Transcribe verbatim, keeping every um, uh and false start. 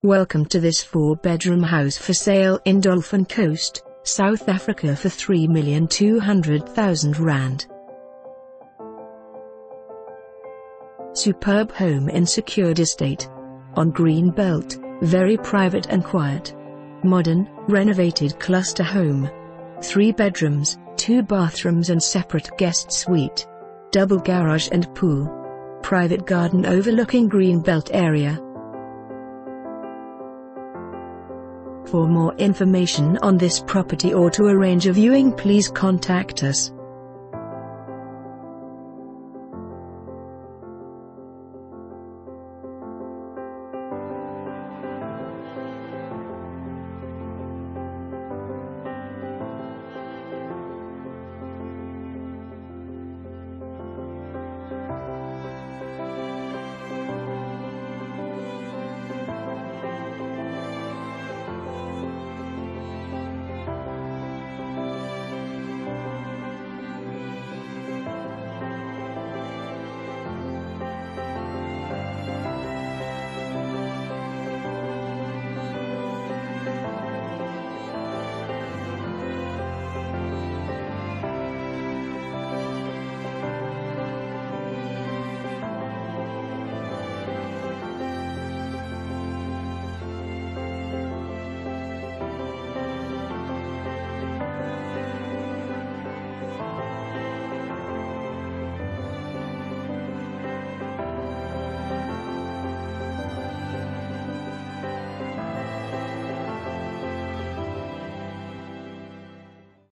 Welcome to this four-bedroom house for sale in Dolphin Coast, South Africa for three million two hundred thousand rand. Superb home in secured estate. On green belt, very private and quiet. Modern, renovated cluster home. Three bedrooms, two bathrooms and separate guest suite. Double garage and pool. Private garden overlooking green belt area. For more information on this property or to arrange a viewing, please contact us.